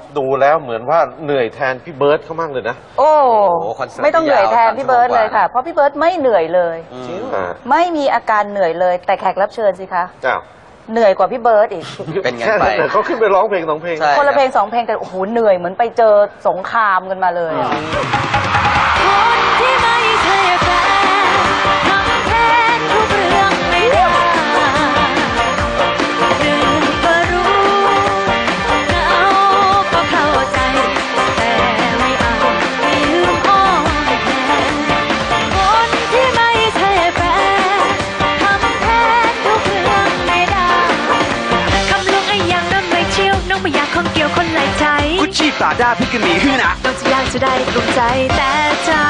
ดูแล้วเหมือนว่าเหนื่อยแทนพี่เบิร์ดเขามากเลยนะโอ้ไม่ต้องเหนื่อยแทนพี่เบิร์ดเลยค่ะเพราะพี่เบิร์ดไม่เหนื่อยเลยไม่มีอาการเหนื่อยเลยแต่แขกรับเชิญสิคะเหนื่อยกว่าพี่เบิร์ดอีกเป็นไงไปเขาขึ้นไปร้องเพลง2 เพลงคนละเพลง2 เพลงแต่โอ้โหเหนื่อยเหมือนไปเจอสงครามกันมาเลยคนที่ไม่ใช่แฟนทำแทนทุกเรื่องไม่ได้ก็รู้เขาก็เข้าใจแต่ไม่เอาไม่ลืมอ้อมแทนคนที่ไม่ใช่แฟนทำแทนทุกเรื่องไม่ได้คำลงไอ้ยังน้ำไม่เชี่ยวน้องไม่อยากคงเกี่ยวคนหลายใจกุชชี่ปราด้าพี่กันหนีขึ้นนะต้องจะยากจะได้ตรงใจแต่เจ้า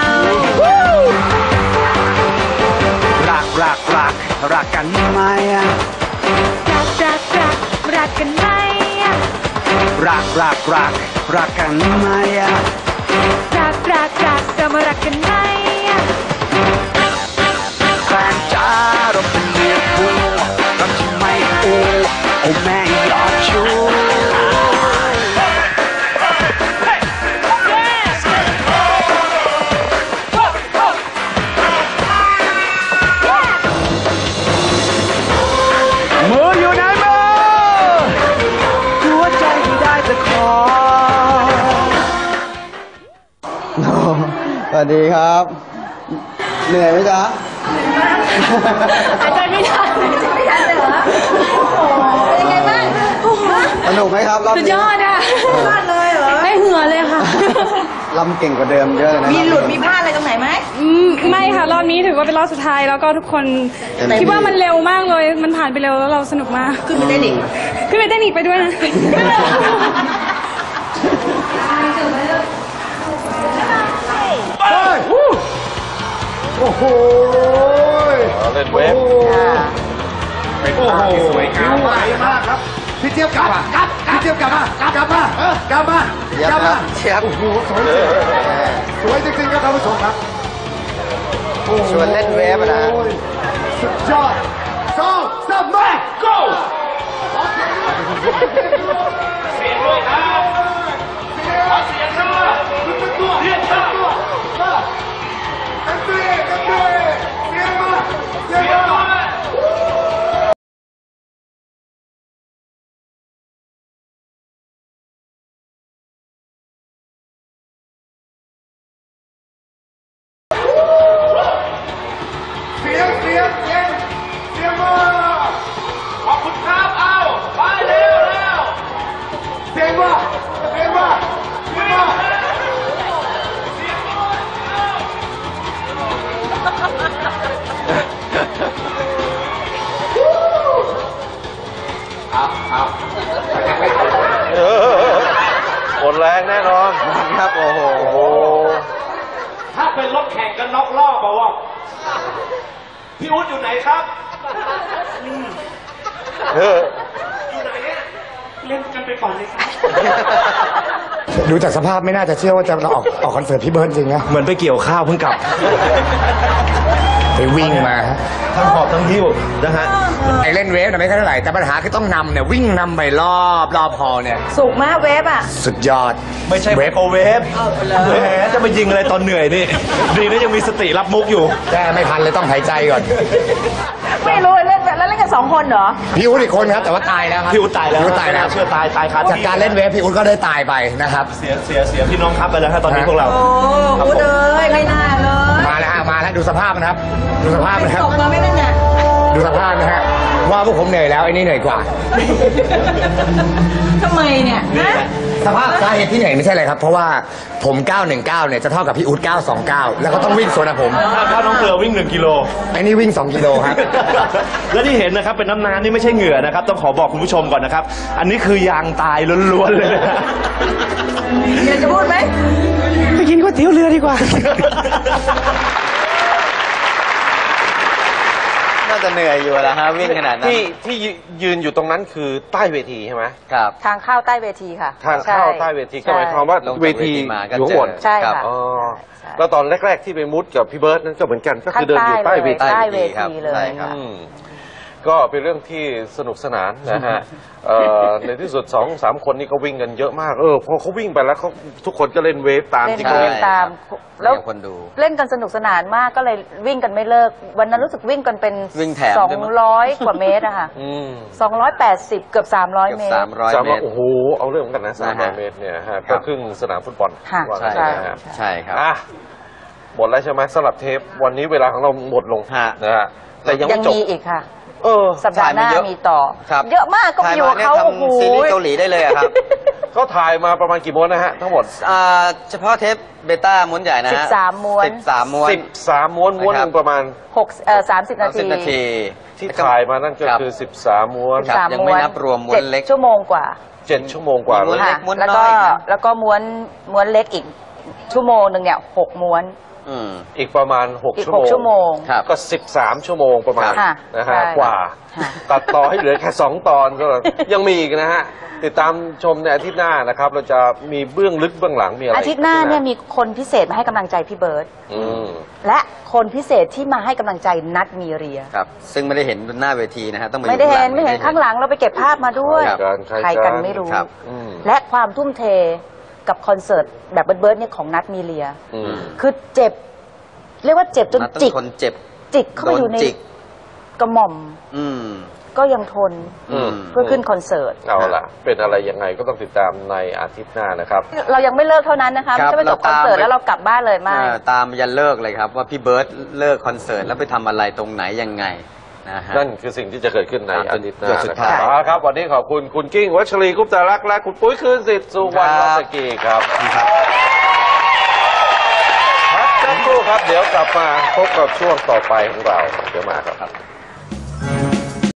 รักกันไหมรักกันไหมรักกันไหมเรามารักกันไหมแฟนจ้าเราเป็นเมียกูรักที่ไม่โอ้แม่ยอดชูสวัสดีครับเหนื่อยไหมจ๊ะหายใจไม่ทันเลยเหรอเป็นยังไงบ้างสนุกไหมครับรอบนี้สุดยอดอ่ะยอดเลยเหรอไม่เหื่อเลยค่ะลำเก่งกว่าเดิมเยอะเลยนะมีหลุดมีพลาดอะไรตรงไหนไหมไม่ค่ะรอบนี้ถือว่าเป็นรอบสุดท้ายแล้วก็ทุกคนคิดว่ามันเร็วมากเลยมันผ่านไปเร็วแล้วเราสนุกมากขึ้นไปเต้นอีกไปด้วยนะโอ้โหเล่นเวฟเป็นภาพที่สวยงามมากครับพี่เจี๊ยบกลับพี่เจี๊ยบกลับมาโอ้โหสวยจริงๆครับท่านผู้ชมครับชวนเล่นเวฟนะสุดยอด2 3มา go เสียงด้วยครับเสียงครับตัวเรียกตัวกันด้วยเสียงมาขอบคุณครับเอาไปเร็วเสียงว่าหมดแรงแน่นอนครับโอ้โหถ้าเป็นรถแข่งกันน็อกรอบบอกว่าพี่อุ๊ดอยู่ไหนครับอยู่ไหนเนี่ยเล่นกันไปก่อนเลยครับดูจากสภาพไม่น่าจะเชื่อว่าจะออกคอนเสิร์ตพี่เบิร์ดจริงนะเหมือนไปเกี่ยวข้าวเพิ่งกลับไปวิ่งมาทั้งหอบทั้งหิ้วนะฮะไอเล่นเวฟไม่เท่าไหร่แต่ปัญหาคือต้องนำเนี่ยวิ่งนำไปรอบพอเนี่ยสุกมากเวฟอ่ะสุดยอดไม่ใช่เวฟเวฟแหมจะมายิงอะไรตอนเหนื่อยนี่ดีนะยังมีสติรับมุกอยู่แก้ไม่ทันเลยต้องหายใจก่อนไม่รู้เล่นแล้วเล่นกัน2 คนเหรอพี่อุ๊ดอีกคนครับแต่ว่าตายแล้วครับพี่อุ๊ดตายแล้วเชื่อตายครับจากการเล่นเวฟพี่อุ๊ดก็ได้ตายไปนะครับเสียพี่น้องครับไปแล้วครับตอนนี้พวกเราโอ้อุ๊ดเลยไม่น่าเลยมาแล้วดูสภาพนะครับดูสภาพนะครับตกมาไม่ได้เนี่ยดูสภาพนะฮะว่าพวกผมเหนื่อยแล้วไอ้นี่เหนื่อยกว่าทำไมเนี่ยสภาพสาเหตุที่เหนื่อยไม่ใช่อะไรครับเพราะว่าผม919เนี่ยจะเท่ากับพี่อุ๊ด929แล้วก็ต้องวิ่งโซนผมถ้าน้องเกลือวิ่ง1 กิโลไอ้นี่วิ่ง2 กิโลครับและที่เห็นนะครับเป็นน้ำนี่ไม่ใช่เหงื่อนะครับต้องขอบอกคุณผู้ชมก่อนนะครับอันนี้คือยางตายล้วนๆเลยอยากจะพูดไหมไปกินก๋วยเตี๋ยวเรือดีกว่าน่าจะเหนื่อยอยู่แล้วฮะวิ่งขนาดนั้นที่ยืนอยู่ตรงนั้นคือใต้เวทีใช่ไหมครับทางเข้าใต้เวทีค่ะทางเข้าใต้เวทีก็หมายความว่าเวทีอยู่ข้างบนใช่ค่ะแล้วตอนแรกๆที่ไปมุดกับพี่เบิร์ดนั้นก็เหมือนกันก็คือเดินอยู่ใต้เวทีเลยก็เป็นเรื่องที่สนุกสนานนะฮะในที่สุด2-3 คนนี้ก็วิ่งกันเยอะมากพอเขาวิ่งไปแล้วเขาทุกคนก็เล่นเวฟตามที่เขาเล่เล่นนตามแล้วคนดูเล่นกันสนุกสนานมากก็เลยวิ่งกันไม่เลิก วันนั้นรู้สึกวิ่งกันเป็นวิ่งแถมด้วยมั้ย 200 กว่าเมตรอะค่ะ280 เกือบ300 เมตร 300 เมตรโอ้โหเอาเรื่องเหมือนกันนะ300 เมตรเนี่ยฮะก็ครึ่งสนามฟุตบอลค่ะว่างั้นใช่นะฮะใช่ครับหมดแล้วใช่ไหมสำหรับเทปวันนี้เวลาของเราหมดลงฮะนะฮะแต่ยังยัไม่งจบมีอีกค่ะสัสัปดาห์หน้าถ่ายมาเยอะมีต่อครับเยอะมากก็ถ่ายอยู่มากับเนี่ยเขาโอ้โหทำซีรีส์เกาหลีได้เลยอะครับเขาถ่ายมาประมาณกี่ม้วนนะฮะทั้งหมดเฉพาะเทปเบต้าม้วนใหญ่นะฮะ 13 ม้วน 13 ม้วน 13 ม้วนม้วนหนึ่งประมาณ 30 นาที 30 นาทีที่ถ่ายมานั่นก็คือ13 ม้วนครับ 13 ยังไม่นับรวมม้วนเล็ก 7 ชั่วโมงกว่า 7 ชั่วโมงกว่าม้วนเลยเล็กม้วนแล้วน้ก็อยนะแล้วก็ม้วนเล็กอีกชั่วโมงหนึ่งเนี่ย6 ม้วนอีกประมาณ 6 อีกชั่วโมง 6 ชั่วโมงครับก็13 ชั่วโมงประมาณค่ะนะใช่ฮะกว่าค่ะตัดต่อให้เหลือแค่2 ตอนก็ยังมีอีกนะฮะติดตามชมในอาทิตย์หน้านะครับเราจะมีเบื้องลึกเบื้องหลังมีอะไรอาทิตย์หน้าเนี่ยมีคนพิเศษมาให้กำลังใจพี่เบิร์ตอืมและคนพิเศษที่มาให้กำลังใจนัดมีเรียครับ ซึ่งไม่ได้เห็นบนหน้าเวทีนะฮะต้องาไม่ได้อยู่เห็นหลัไม่เห็นข้างหลังเราไปเก็บภาพมาด้วยครับใครกันไม่รู้ครับและความทุ่มเทกับคอนเสิร์ตแบบเบิร์ดเนี่ยของนัดมีเรียอืมคือเจ็บ เรียกว่าเจ็บจนนัดต้องจิกทนเจ็บจิกเข้าไปอยู่ในโดนจิกกระหม่อมอืมก็ยังทนอืมเพื่อขึ้นคอนเสิร์ตเอาล่ะ เป็นอะไรยังไงก็ต้องติดตามในอาทิตย์หน้านะครับเรายังไม่เลิกเท่านั้นนะคะครัไม่บใช่ไปจบคอนเสิร์ตแล้วเรากลับบ้านเลยไม่ตามยันเลิกเลยครับ ว่าพี่เบิร์ตเลิกคอนเสิร์ตแล้วไปทำอะไรตรงไหนยังไงนะฮะนั่นคือสิ่งที่จะเกิดขึ้นในอาทิตย์หน้าจนสุดนะครัท้ายบเอาละครับ วันนี้ขอบคุณคุณกิ้งวัชรีกุปตารักษ์และคุณปุ้ยคืนสิทธิ์สุวรรณรัตกีครับพักสักครู่ครับ เดี๋ยวกลับมาพบกับช่วงต่อไปของเรา เดี๋ยวมาครับ